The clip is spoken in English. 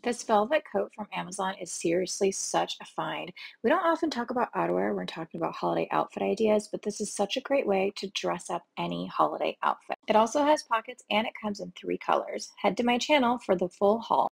This velvet coat from Amazon is seriously such a find. We don't often talk about outerwear when talking about holiday outfit ideas, but this is such a great way to dress up any holiday outfit. It also has pockets and it comes in three colors. Head to my channel for the full haul.